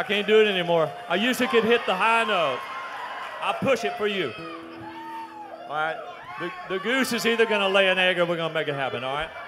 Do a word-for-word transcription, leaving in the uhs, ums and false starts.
I can't do it anymore. I used to could hit the high note. I'll push it for you. All right? The, the goose is either going to lay an egg or we're going to make it happen, all right?